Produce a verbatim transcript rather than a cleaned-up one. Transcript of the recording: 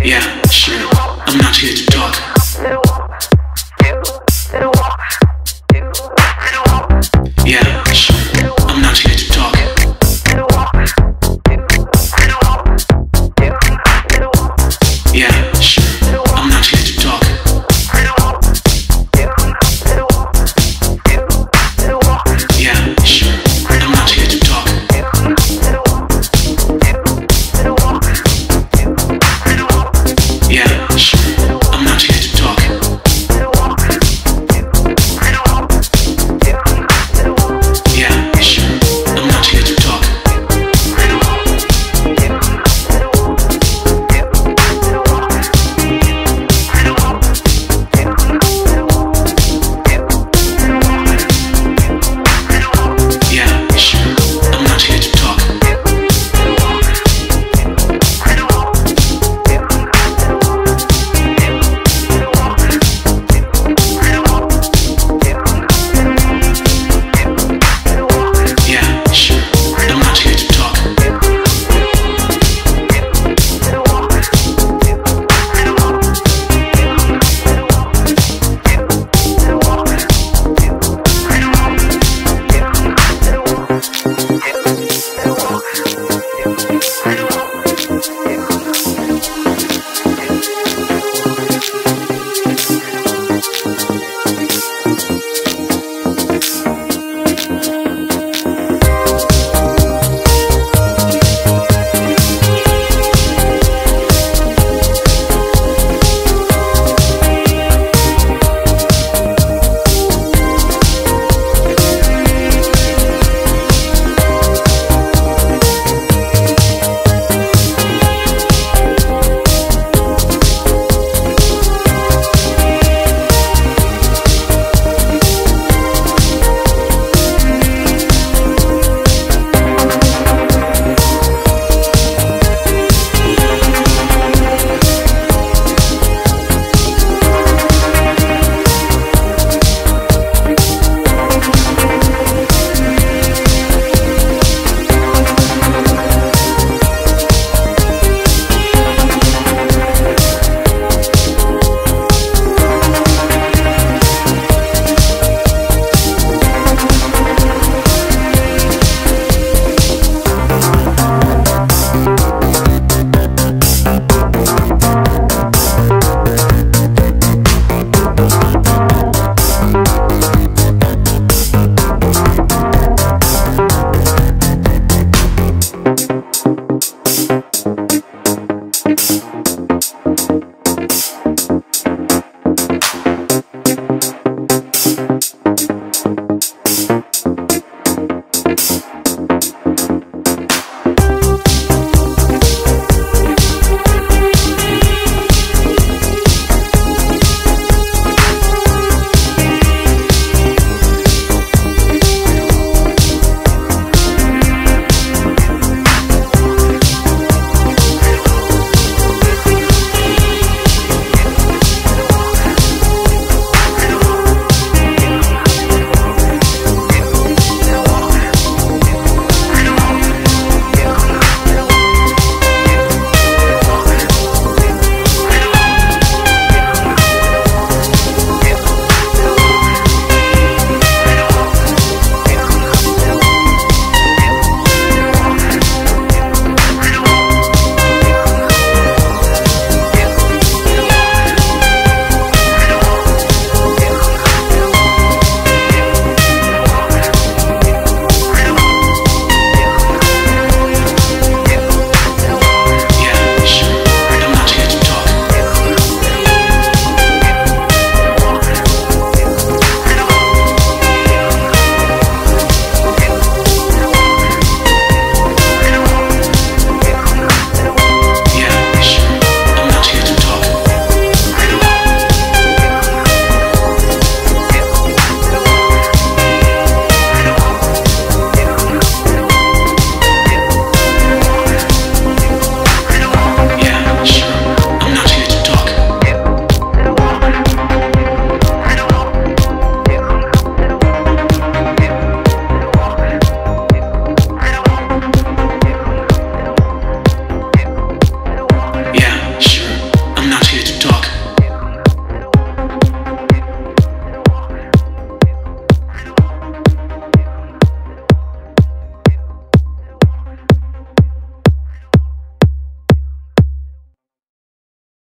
Yeah, sure. I'm not here to talk. Yeah, sure. I'm not here to talk. Yeah, sure. I'm not here to talk. Yeah, sure. I'm not here to talk. Yeah, sure. I'm not here to talk. Yeah, sure. I'm not here to talk. Yeah, sure. I'm not here to talk. Yeah, sure. I'm not here to talk.